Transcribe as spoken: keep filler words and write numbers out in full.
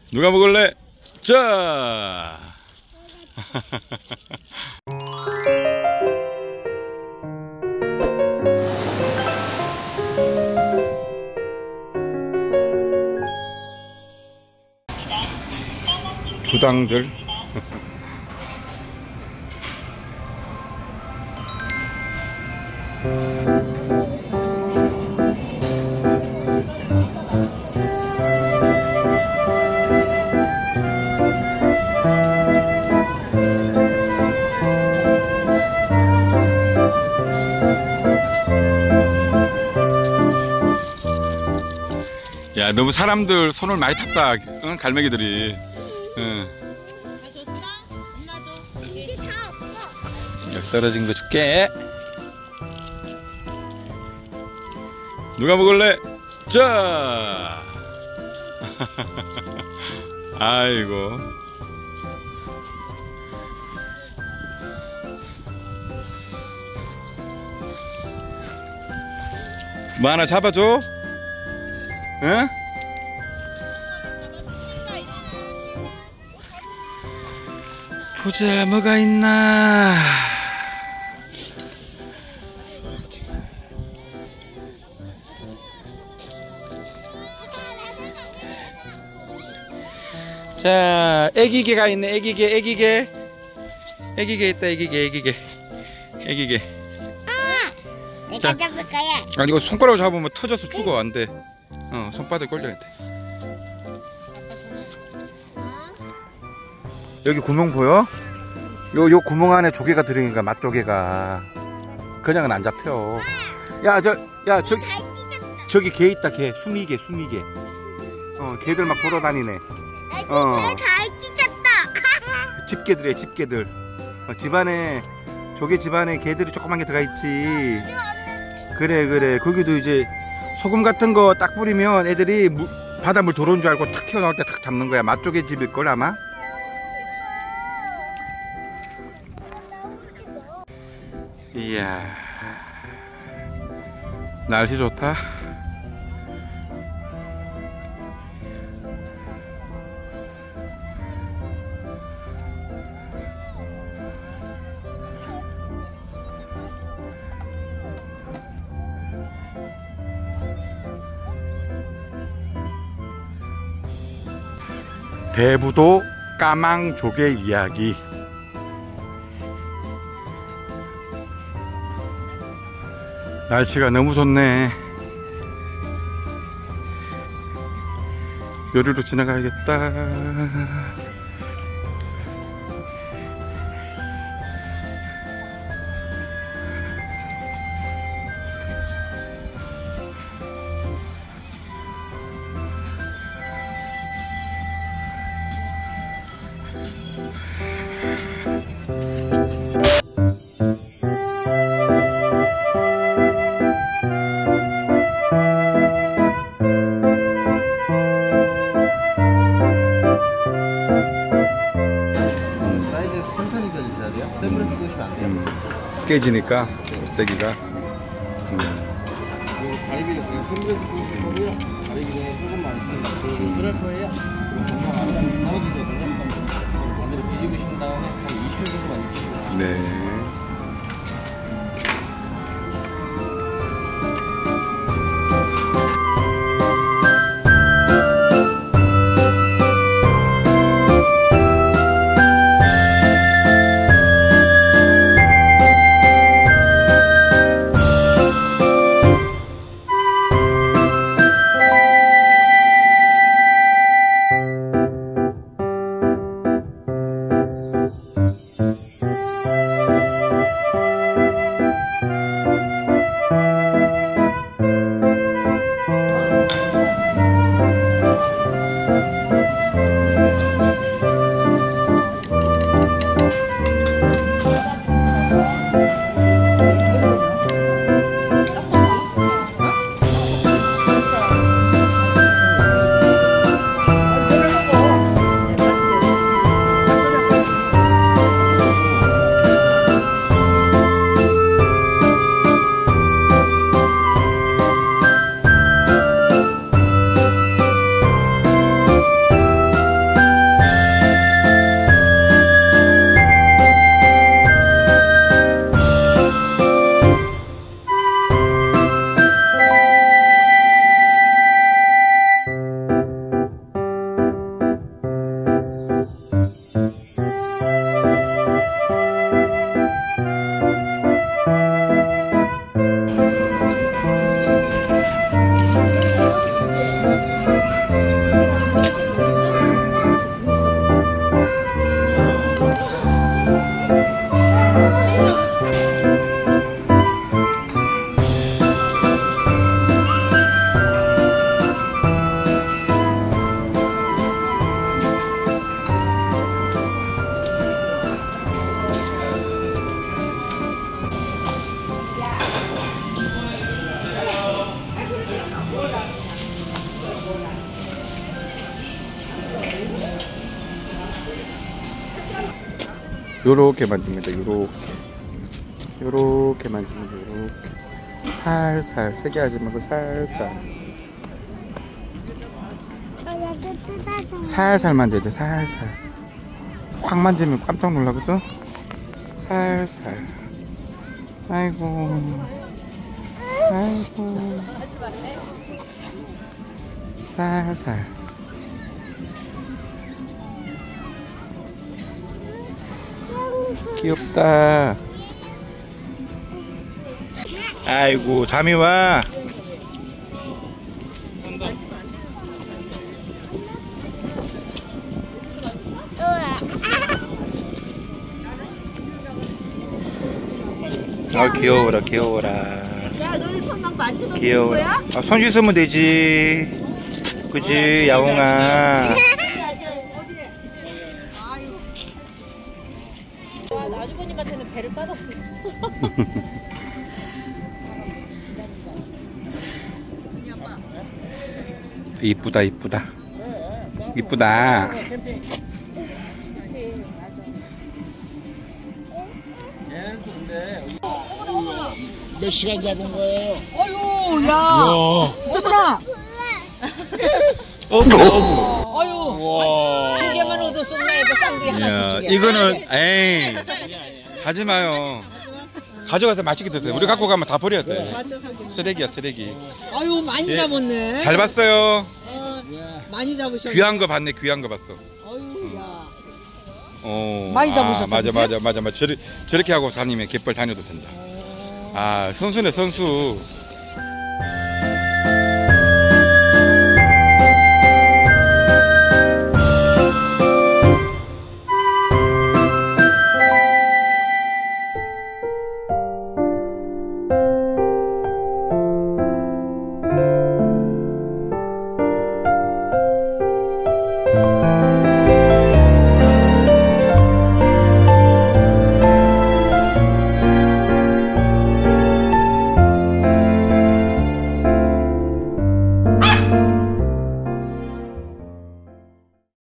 누가 먹을래? 자. 부당들. 야, 너무 사람들 손을 많이 탔다. 응? 갈매기들이. 응. 다 줬어? 엄마 줘. 이게 다 없어. 여기 떨어진 거 줄게. 누가 먹을래? 자. 아이고. 뭐 하나 잡아줘? 응? 보자, 뭐가 있나. 자, 애기개가 있네. 애기개, 애기개. 애기개 있다. 애기개, 애기개. 애기개. 아, 내가 자. 잡을 거야. 아니, 이거 손가락으로 잡으면 터져서 죽어. 안 돼. 어, 손바닥 걸려야 돼. 여기 구멍 보여? 요, 요 구멍 안에 조개가 들으니까 맛조개가. 그냥은 안 잡혀. 야, 저, 야, 저기, 저기 개 있다, 개. 수미개, 수미개. 어, 개들 막 돌아다니네. 어. 다 찢었다. 집게들이야, 집게들. 어, 집안에, 조개 집안에 개들이 조그만 게 들어가 있지. 그래, 그래. 거기도 이제 소금 같은 거 딱 뿌리면 애들이 물, 바닷물 들어온 줄 알고 탁 튀어나올 때 탁 잡는 거야. 맛조개 집일걸, 아마? 이야, 날씨 좋다. 대부도 까망조개 이야기. 날씨가 너무 좋네. 요리로 지나가야겠다. 깨지니까 껍데기가. 음. 가리비를 그냥 스물에서 구우실 거고요. 가리비는 조금만 있으면 그럴 거예요. 그럼 안에 떨어지거든요. 반대로 뒤집으신 다음에 한 이십 초 정도만 익히시면 돼요. 네. 요렇게 만집니다. 요렇게 요렇게 만집니다. 요렇게 살살 세게 하지 말고 살살 살살 만져야 돼. 살살 확 만지면 깜짝 놀라거든. 살살. 아이고 아이고 살살. 귀엽다. 아이고 잠이 와. 아 귀여워라 귀여워라. 야, 너네 손만 만지면 귀여워. 거야? 아, 손 씻으면 되지. 그지 야옹아. 와, 아주버님한테는 배를 까졌어. 이쁘다 이쁘다 이쁘다. 몇 시간 잡은 거예요? 아유, 야. 어머나. 어부 어부. 아유. 두 개만 얻어 쏜네. 또 쌍둥이 하나씩 주게. 이거는 에이 하지 마요. 가져가서 맛있게 드세요. 우리 갖고 가면 다 버려야 돼. 맞아, 하긴. 쓰레기야 쓰레기. 아유, 많이 예. 잡았네. 잘 봤어요. 어, 많이 잡으셨네. 귀한 거 봤네. 귀한 거 봤어. 아유, 야. 어, 많이 아, 잡으셨다, 맞아 그치? 맞아 맞아 맞아. 저리, 저렇게 하고 다니면 갯벌 다녀도 된다. 아 선수네 선수.